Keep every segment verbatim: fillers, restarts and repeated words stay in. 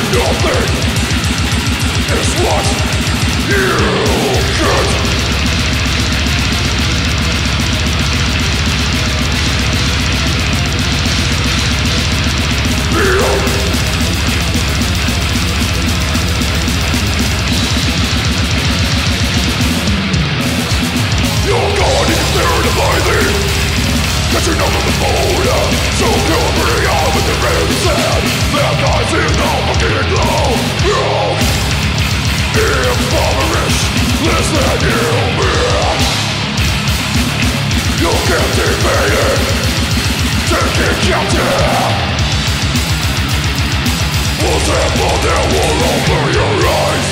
Nothing is what you get. You're going in there to buy me. Catching up with the mood. So kill me out with the red sand. That guy's in the fucking glow. Impoverished, less than you be. You can't evade it. Take it captive. We'll sample that will over your eyes.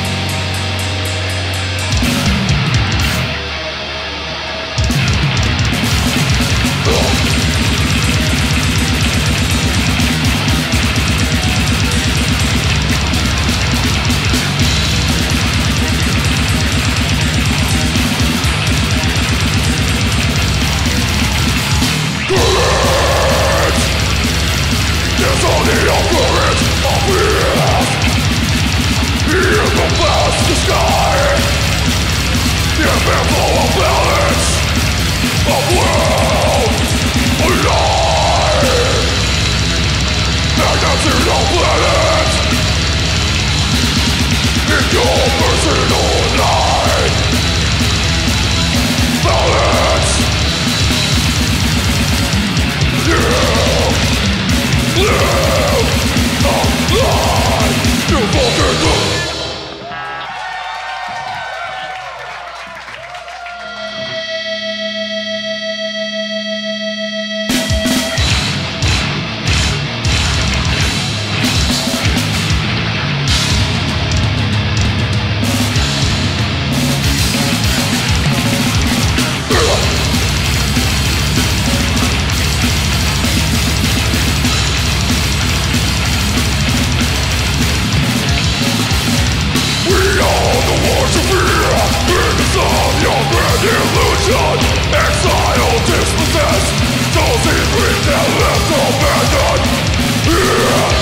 There's only a current of earth. In the vast sky, the eventful of balance of world alive. Magnitude of planet in your personal life. Balance. Yeah. Live a life you fucking live. Illusion, exile, dispossess. Those in grief that left abandoned. Yeah.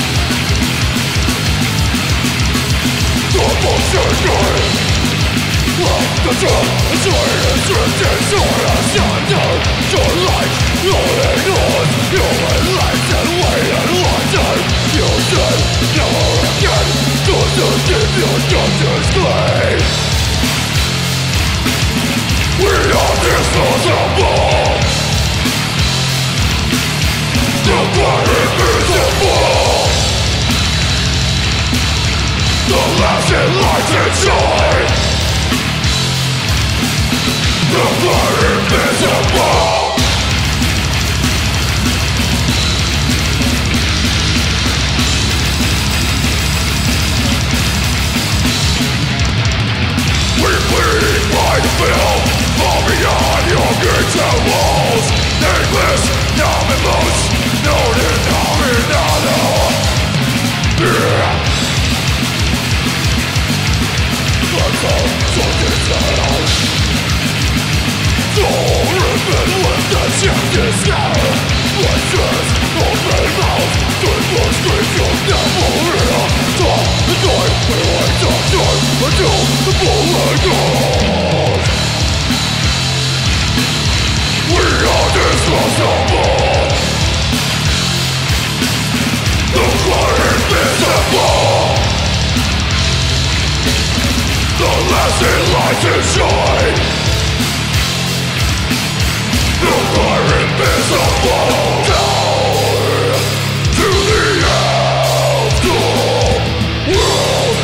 The bullshit game. The truth is right, it's written, sort of shattered. Your life, rolling on. Human life and weight and London. You said never again. Doesn't give your justice claim. We are disposable. The blood invisible. The lasting light and joy. The blood invisible. We bleed by the film. Far beyond your gates and walls. Nameless, numb and loose. Known and numb and unknown. Yeah. Let's all sort this out. Soul ripping with the changes now. Voices, open mouth. Good for screams you'll never hear. Talk and die, we like to die. Until the bullet goes. We are disposable. The blood invisible. The lasting light is shine. The blood invisible. Down to the after world.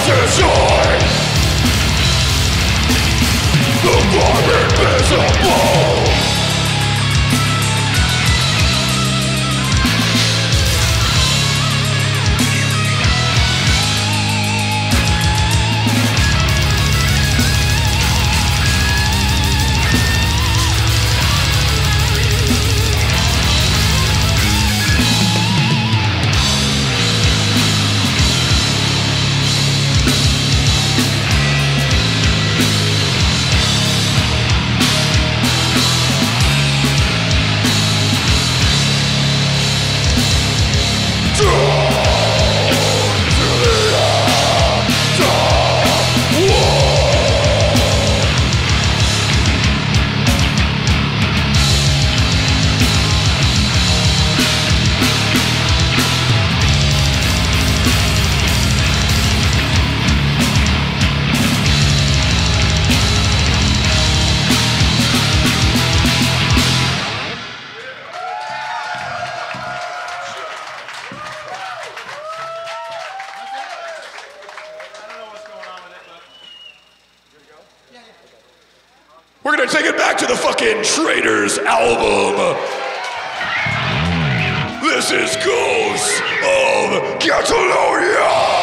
destroy. The crime invisible. We're gonna take it back to the fucking Traitors album. This is Ghosts of Catalonia.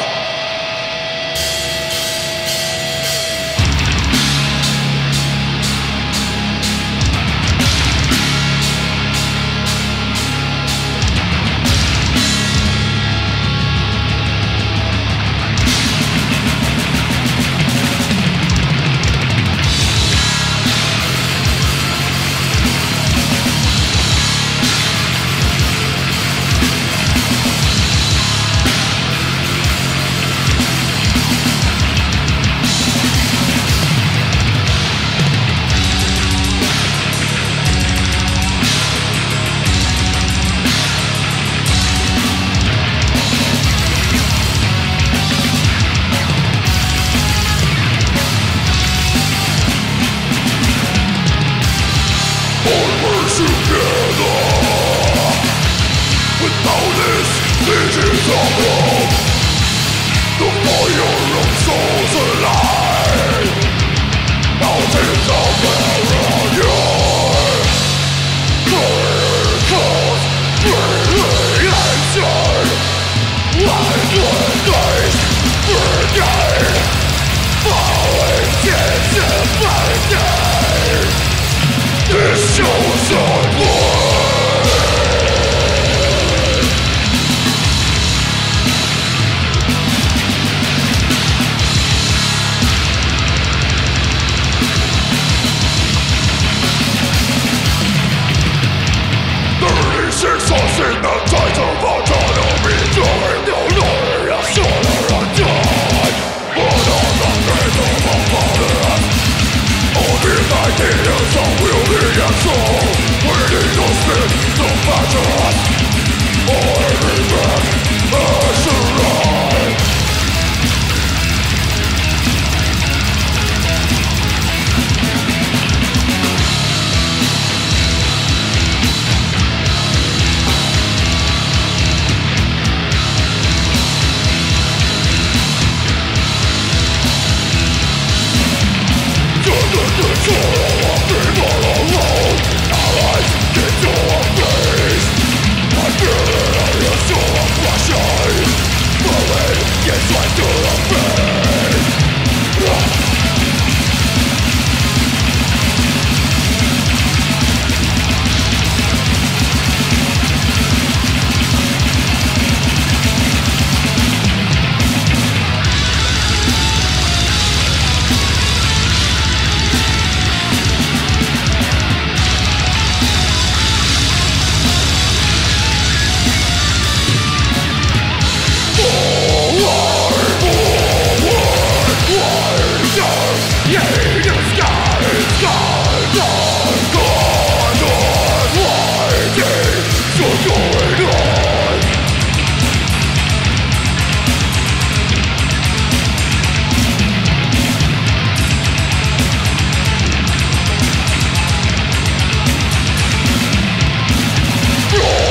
This show's on blood. Thirty-six us in the tides of autonomy, throwing the Lord a solar undone. But on the faith of a father, all these ideas are wielding and soul. Waiting to spin the battle. All everything is alive.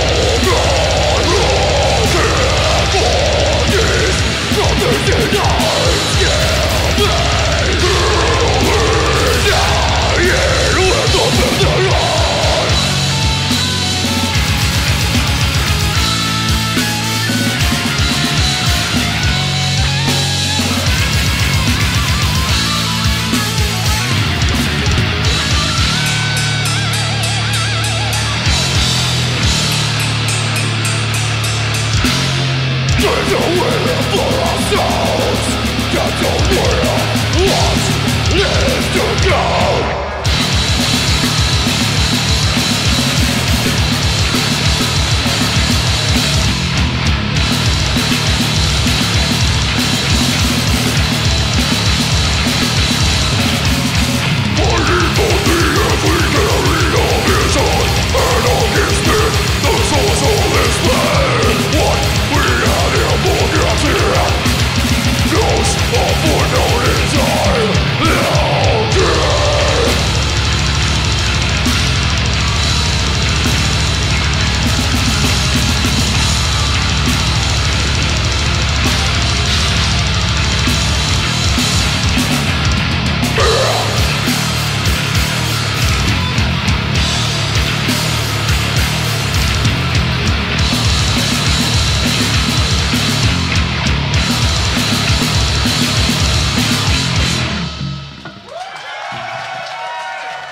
From the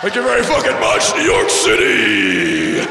Thank you very fucking much, New York City!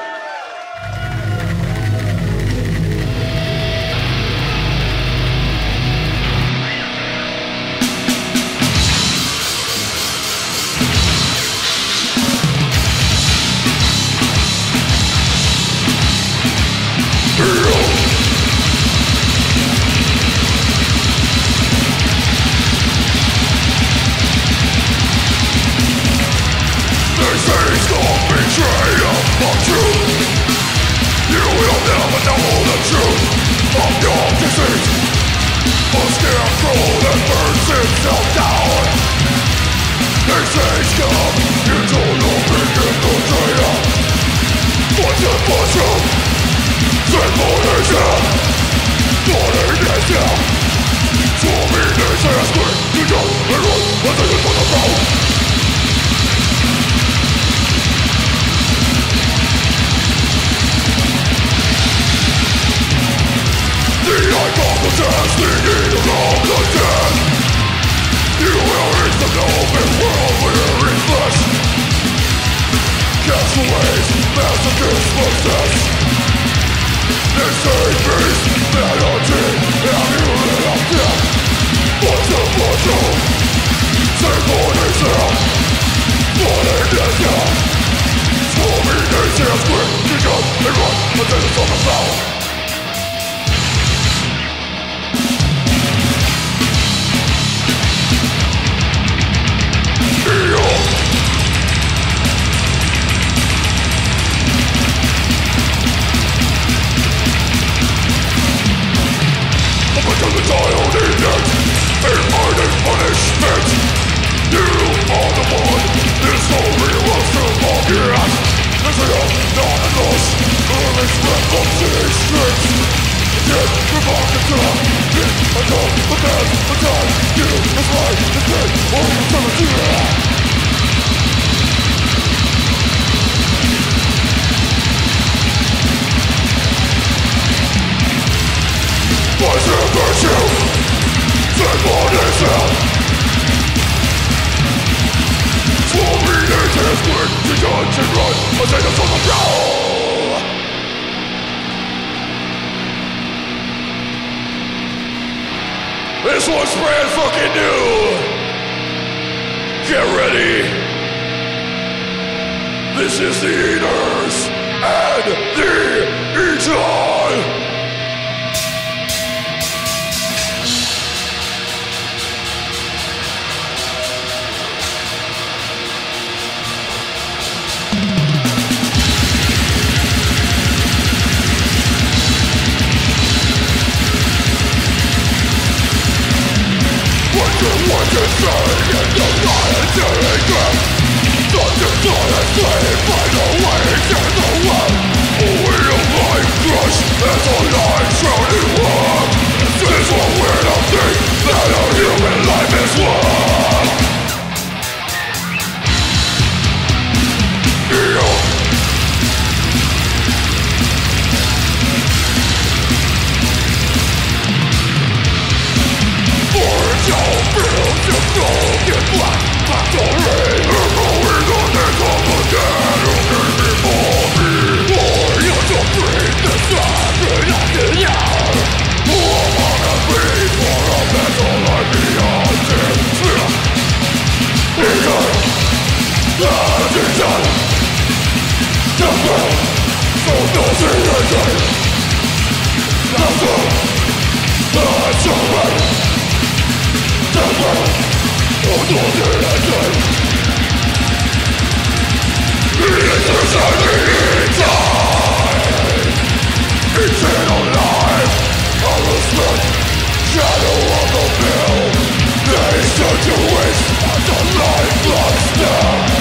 This one's brand fucking new. Get ready. This is the Eaters and the Eaton. What you say in the lions in the ground? Such a silent flame by the waves and the wind. A wheel of life crushed as a light shrouded world. This is what we're to think that our human life is worth. Yeah. Don't feel the broken black factory. They're going on the top of dead. You can be more me. Or you don't breathe the sun of the air. Who am I to be for a mental life beyond this? Eater, that's it done. The world, so nothing is it. Nothing, that's alright. The world, oh no, there I die. It is a shining time. Eternal life, a respect, shadow of the veil. They start to waste as the life blocks down.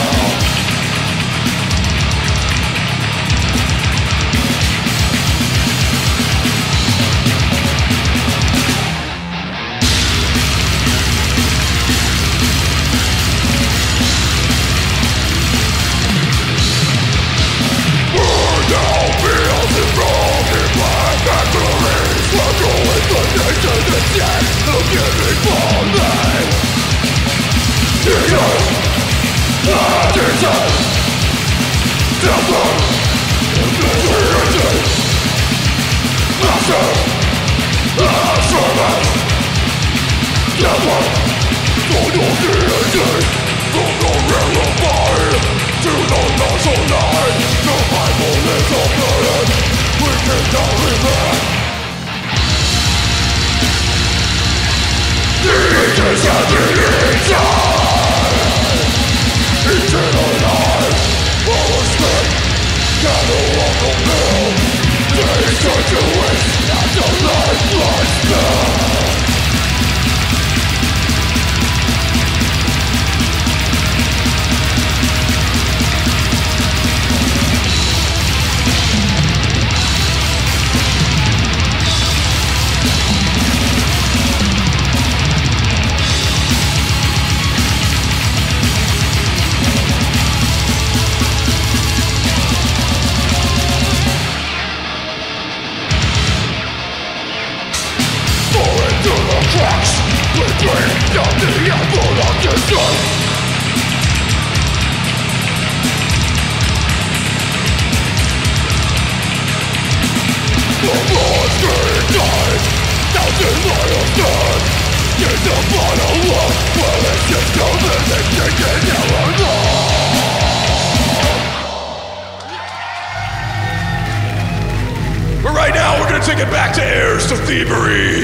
Giving for me. But right now, we're gonna take it back to Heirs to Thievery.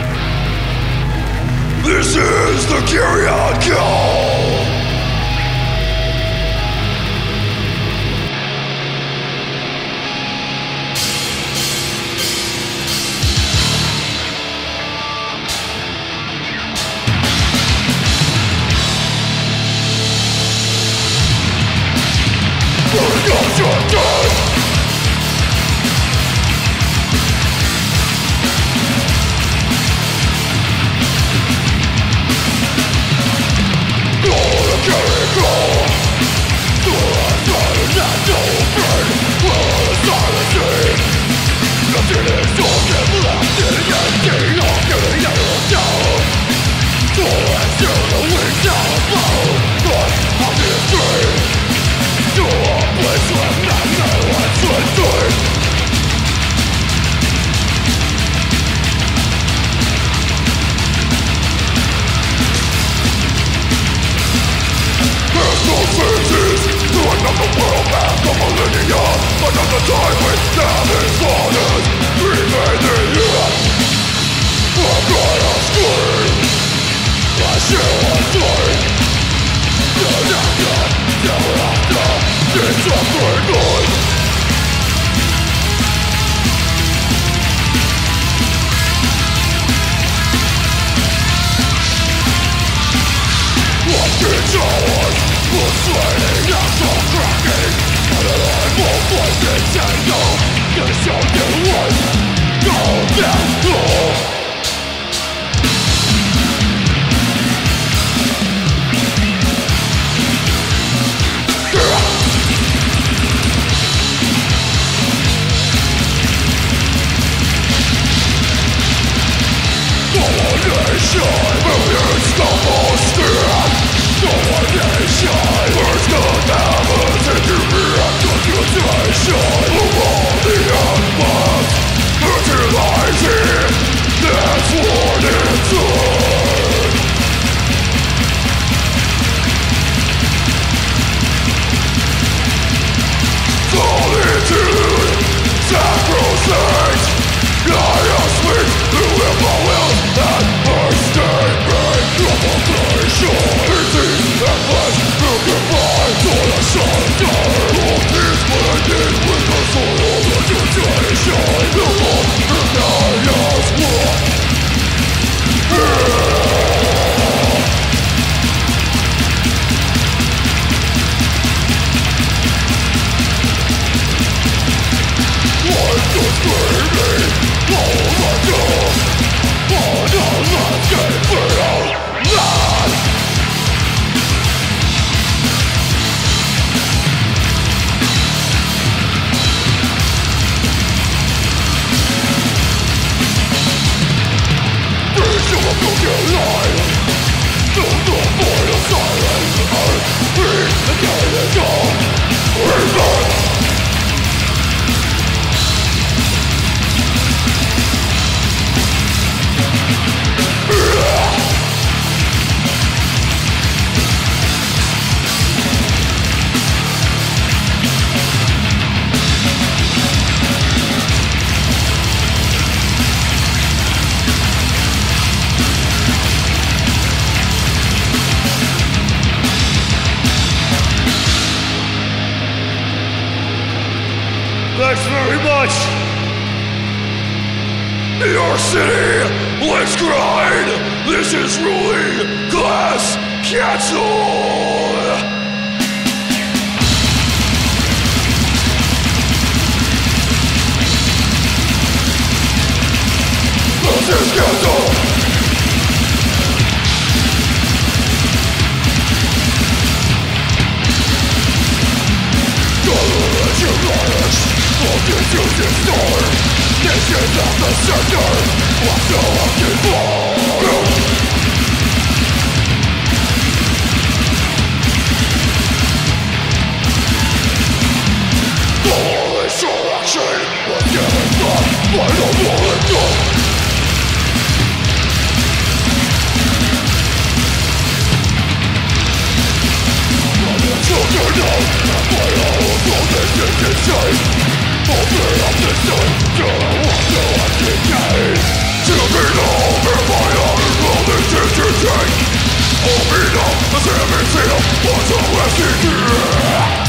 This is the Carrion Call. Another time with damage waters remain in here. I'm gonna scream I shall avoid the after, never after this suffering noise. Watching towers, pulsating after cracking. And I won't voices and no, there's something worse. Go back home. Domination, millions double stand. Domination, words could never take you back. Accusation of all the unbound, fertilizing. New York City, let's grind. This is ruling class cancel. This is cancel. Your liars, fucking to destroy. Nations of the center, what's so looking for? All insurrection was given back by the bullet. Children know that by all of this is insane. Open up the sun till I want to decay. Children know that by all of this is insane. Open up the seven seal was a refugee.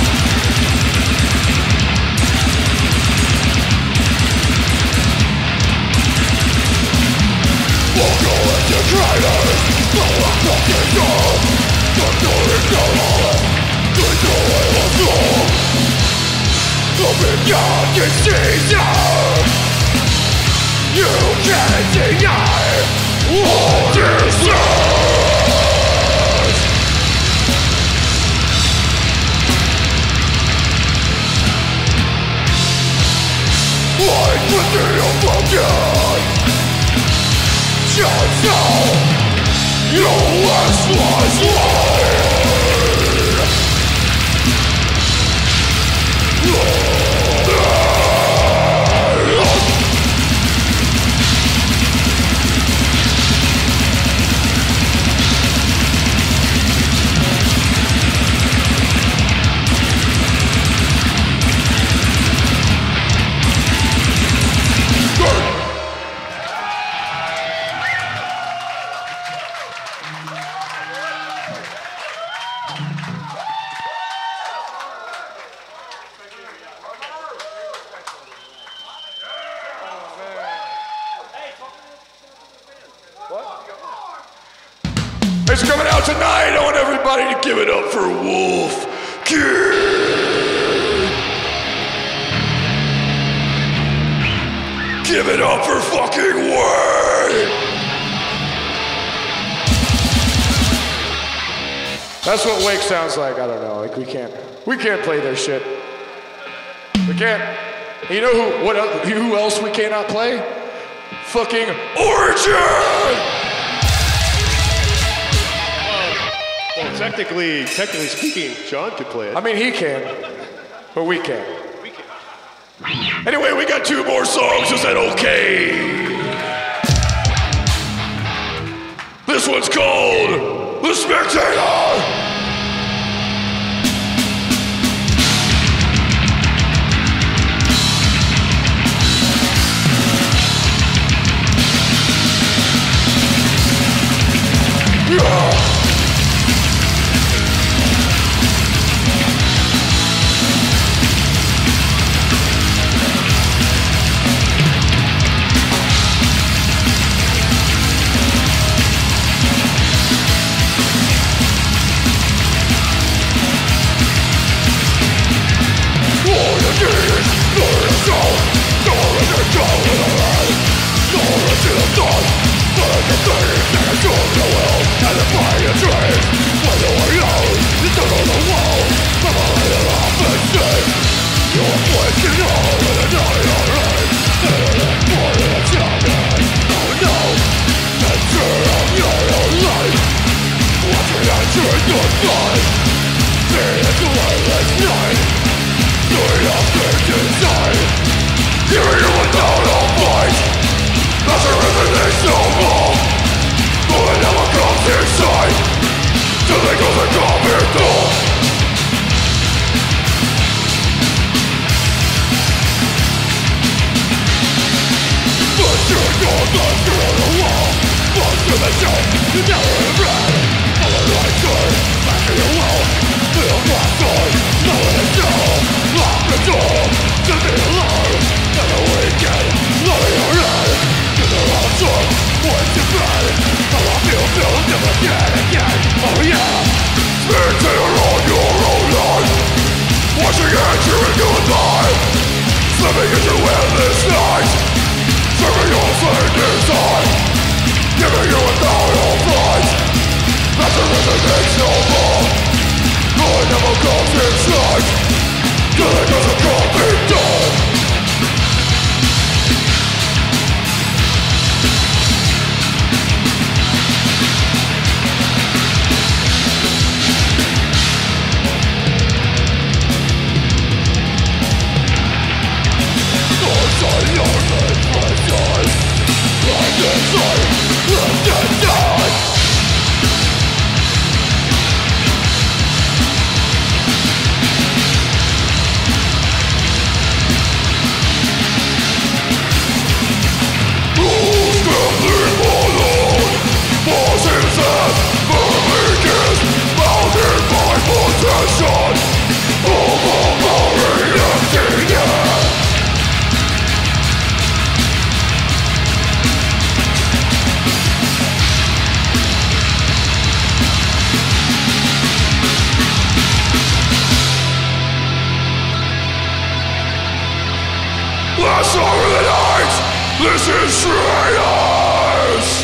Welcome into traitors, the lack of control. The doing no more. The joy was wrong. Open your decision. You can't deny what this is. Like within your broken. Just now, your last was life. It's coming out tonight. I want everybody to give it up for Wolf King. Give it up for fucking Wayne. That's what Wake sounds like. I don't know. Like we can't, we can't play their shit. We can't. You know who? What? el- Who else we cannot play? Fucking Origin. Well, technically, technically speaking, John could play it. I mean, he can, but we can't. Anyway, we got two more songs. Is that okay? This one's called The Spectator. Yeah. Lock the door to be alone. Never weekend, loving your head. me into endless night. Serving your flame design. Giving you a thousand fight. That's the reason it's no more. God never comes in sight. Till it doesn't come be done. Last song of the night, this is Traitors!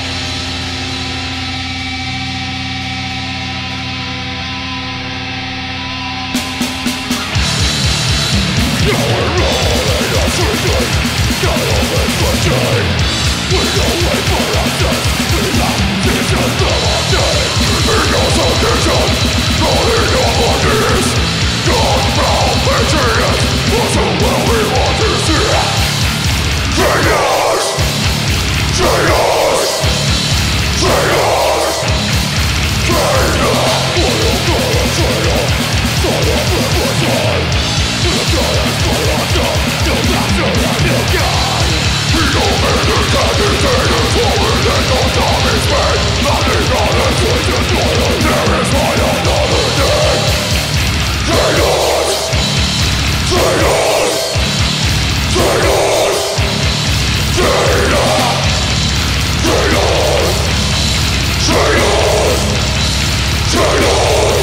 Now we're rolling a trigger, got all this machine. We don't wait for access, we lack vision from our day. In your submission, rolling your bodies. God from Patriots, was who will we want to see. Traitors! Traitors! Traitors! Traitor! What you call a traitor? Son of a person! The God is for us up, no master and no God. We don't mean to candy traitors, forward and no time is spent. Nothing on us with the toil, there is not another day. Traitors! Traitors! Traitors! Traitor! Traitors! Traitors! Traitors!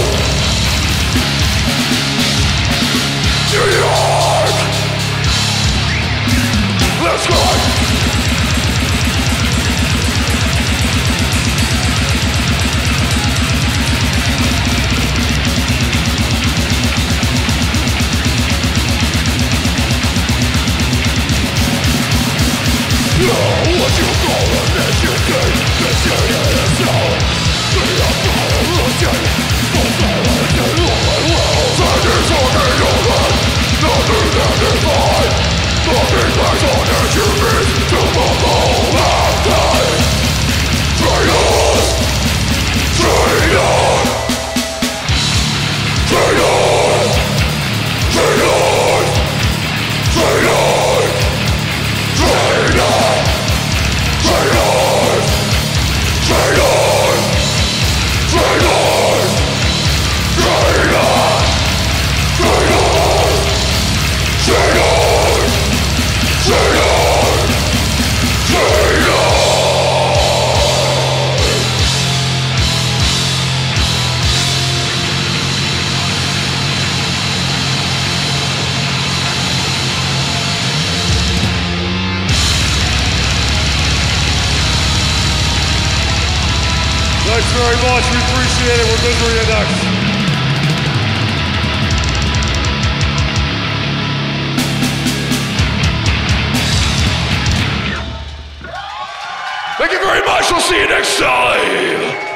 New York! Let's go! What you call a nation state, the city itself. We are violation, for silence and human will. Sentence on the human, nothing that is mine. Nothing less on as you miss to the whole mankind. Traitors! Traitors! Traitors! Traitors! Traitors! Traitors! Traitors! Traitors! Traitors! Traitors! Traitors! Traitors! Traitors! Traitors! Thanks very much, we appreciate it. We're Misery Index. Thank you very much, we'll see you next time.